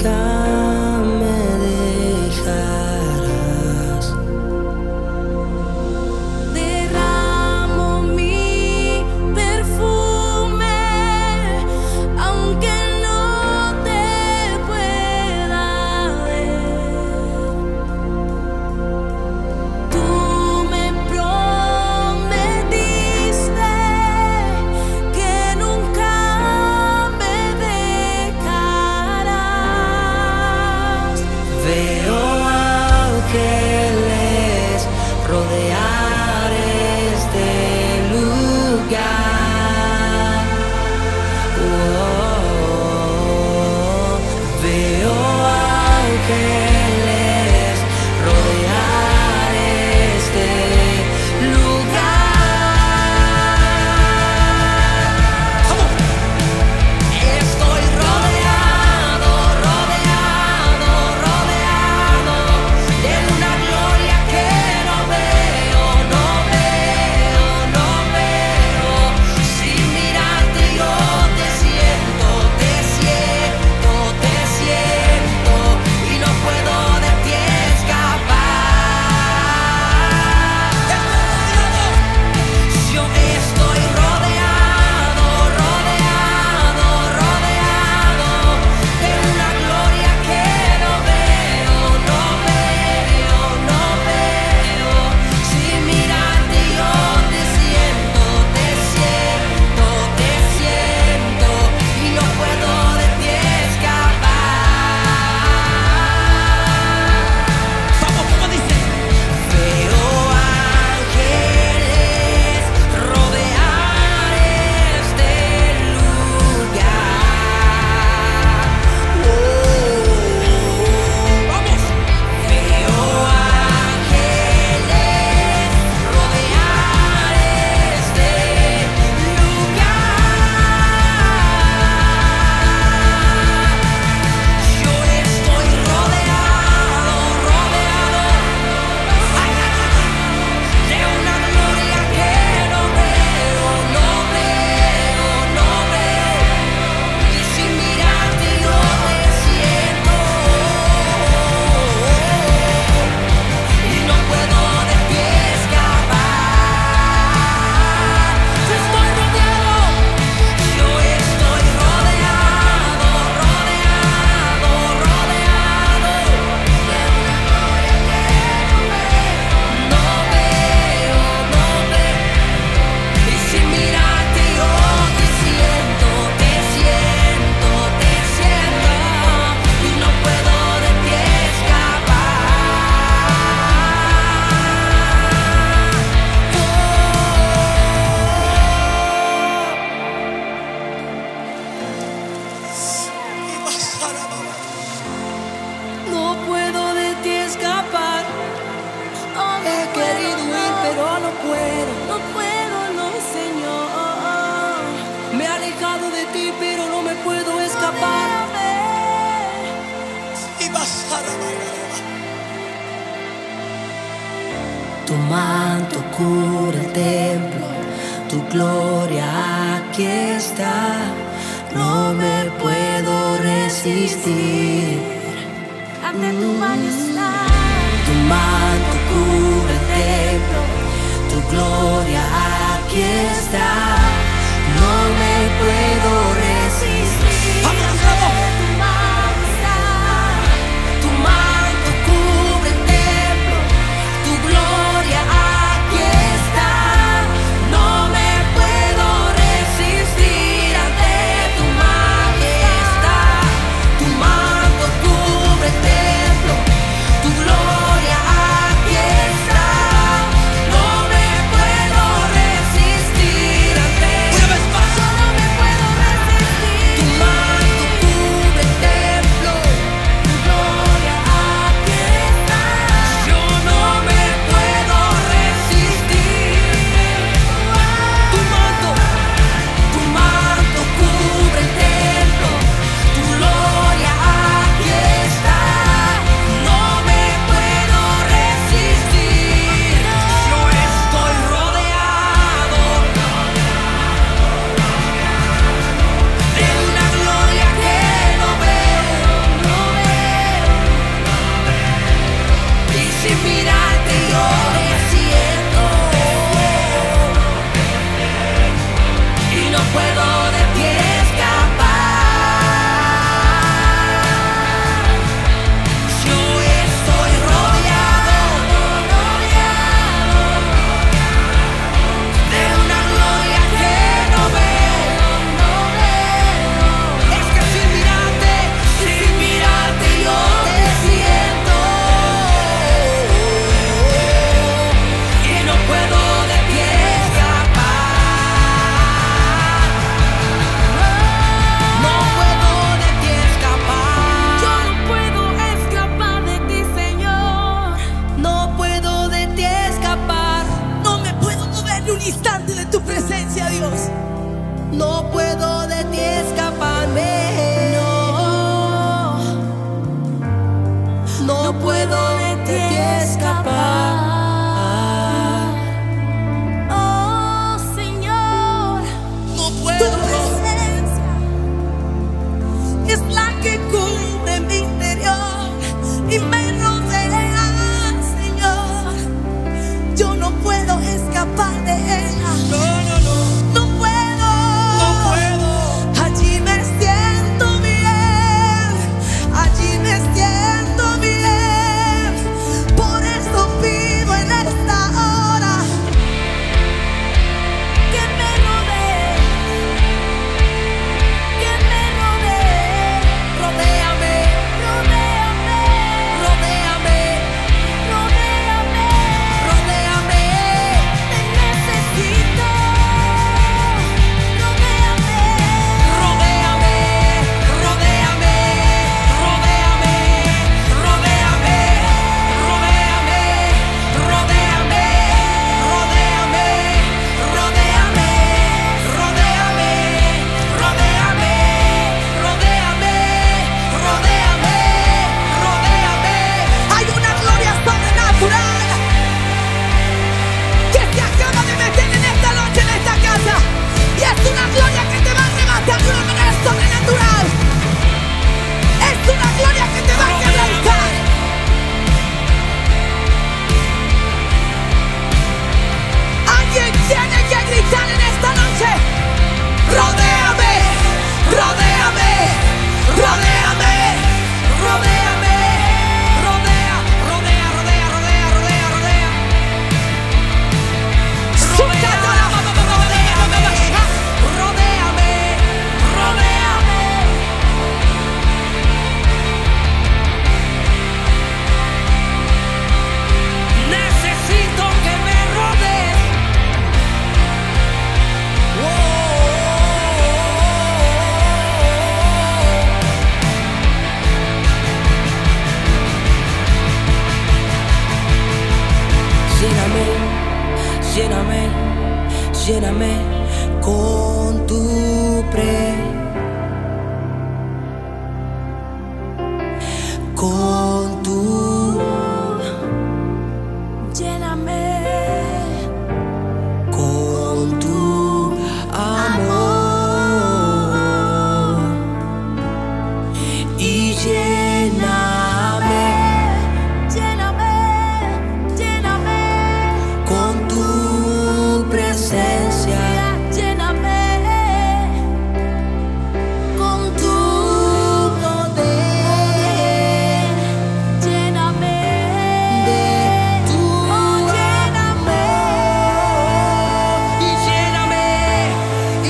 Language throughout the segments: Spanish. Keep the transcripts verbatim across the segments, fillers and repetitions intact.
me dejarás. Derramo mi perfume, aunque no te pueda ver. Tú me prometiste que nunca me dejarás. Veo ángeles rodear este lugar. Oh, veo ángeles rodear este lugar. Estoy rodeado, rodeado, rodeado de una gloria que no veo, no veo, no veo. Sin mirarte yo te siento, te siento, te siento y no puedo de ti escapar. Yo estoy rodeado, rodeado, rodeado de una gloria que no veo, no veo, no veo. Sin mirarte yo te siento, te siento, te siento y no puedo de ti escapar. Vamos, ¿cómo dice? Veo ángeles rodear este lugar. Oh, vamos. Veo ángeles rodear este lugar. Yo estoy rodeado, rodeado. Ay, ay, ay, de una gloria que no veo, no veo, no veo. Y sin mirarte yo te siento y no puedo de ti escapar. Yo estoy rodeado, yo estoy rodeado, rodeado, rodeado de una gloria que no veo, no veo. Y sin mirarte yo te siento, te siento, te siento y no puedo de ti escapar. No puedo de ti escapar. He querido ir, pero no puedo. No puedo, no, Señor. Me he alejado de ti, pero no me puedo escapar. Tu manto cubre el templo, tu gloria aquí está. No me puedo resistir Ante tu majestad. Tu manto cubre el templo, tu gloria aquí está. No me puedo resistir. Ante tu majestad. Tu manto cubre el templo, tu gloria aquí está. No me puedo resistir ante tu majestad. Tu manto cubre el templo, tu gloria aquí está. No me puedo resistir ante. Una vez más. No me puedo resistir. puedo de ti escapar. Oh Señor, No tu puedo. presencia es la que cubre mi interior y me rodea, Señor. Yo no puedo escapar de ella. No, no, no. No puedo. No puedo. Allí me siento bien. Allí me siento bien. Por eso pido en esta hora que me rodee, que me rodee. Rodéame, Rodéame, rodéame, rodéame. rodéame. Te necesito. Rodéame, Rodéame, rodéame, rodéame, rodéame, rodéame, rodéame, rodéame, rodéame, rodéame, rodéame, rodéame, rodéame, rodéame. hay una gloria sobrenatural que se acaba de meter en esta noche en esta casa. Y es una gloria que te va a arrebatar de una manera sobrenatural. Es una gloria que te va a quebrantar. Alguien tiene que gritar en esta noche: rodéame, rodéame, rodéame. Rodéame, rodea, rodea, rodea, rodea, rodea, rodea. Rodéame, rodéame. Necesito que me rodees. Lléname, lléname, lléname con tu pre, con tu, Lléname con tu amor y lléname Lléname, lléname con tu presencia. Lléname con tu poder. Lléname De tu oh, lléname. y lléname, y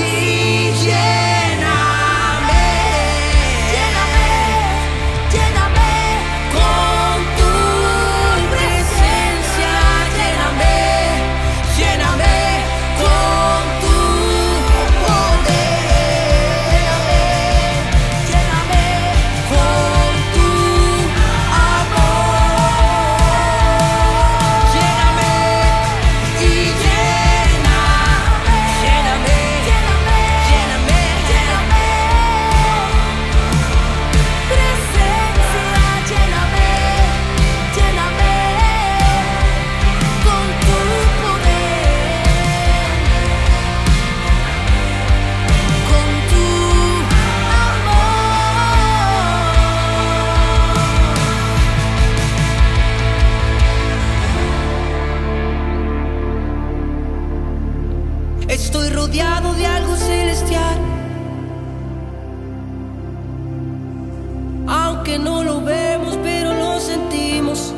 lléname, Lléname, lléname con tu presencia, lléname, lléname con tu poder, lléname con tu amor, lléname y llena, lléname, lléname, lléname, lléname. Presencia, lléname, lléname con tu poder, con tu amor. estoy rodeado de algo celestial, aunque no lo vemos, pero lo sentimos.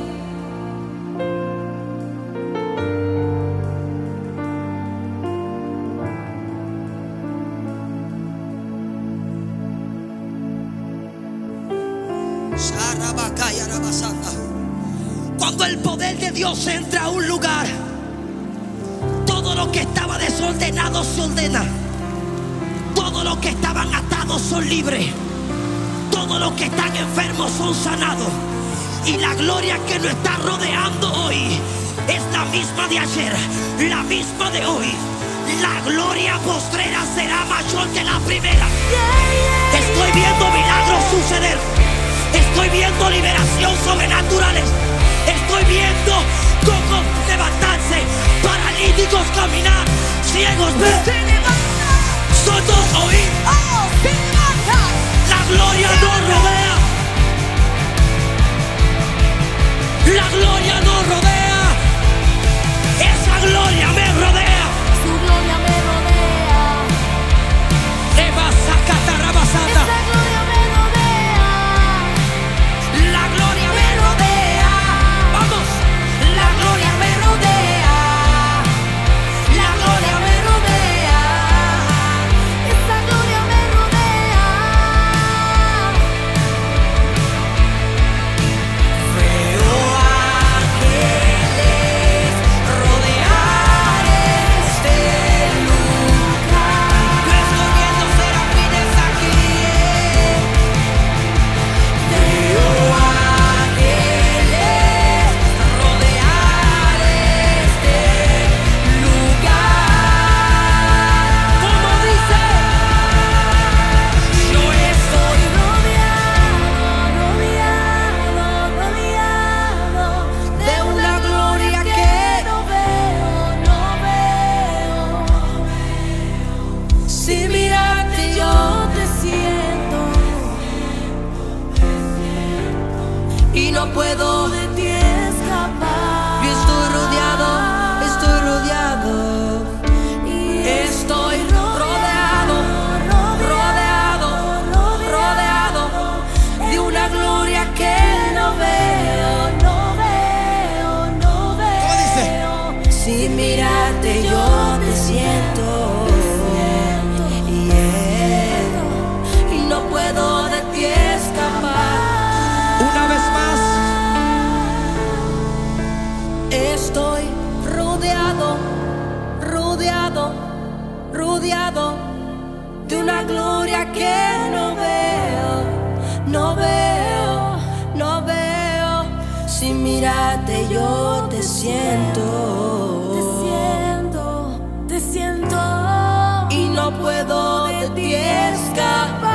Cuando el poder de Dios entra a un lugar, todo lo que estaba desordenado se ordena. Todo lo que estaban atados son libres. Todos los que están enfermos son sanados. Y la gloria que nos está rodeando hoy es la misma de ayer, la misma de hoy. La gloria postrera será mayor que la primera. Estoy viendo milagros suceder. Estoy viendo liberación sobrenaturales. Estoy viendo cojos levantarse, paralíticos caminar, ciegos ver, Se levanta. sordos oír. Oh, se levanta. La gloria nos rodea. La gloria nos rodea. Esa gloria me rodea. Su gloria me rodea. Eva sacata rabasata. Esa gloria me rodea. La gloria me rodea. Vamos. La gloria me rodea. La gloria me rodea. Esa gloria me rodea. Veo ángeles rodear este lugar. Yo estoy viendo serafines aquí. Veo ángeles rodear este lugar. Como dice, yo estoy Rodeado, rodeado, rodeado de una gloria que no veo, no veo. si mirarte yo Yo te siento y no puedo. de ti escapar. Yo estoy rodeado, estoy rodeado, Y estoy rodeado, rodeado, rodeado de una gloria que no veo, no veo, no veo. sin mirarte yo te siento. Yeah. Y no puedo de ti escapar. Una vez más, estoy rodeado, rodeado, rodeado de una gloria que no veo, no veo, no veo. Sin mirarte yo te siento, Te siento, te siento y no puedo de ti escapar.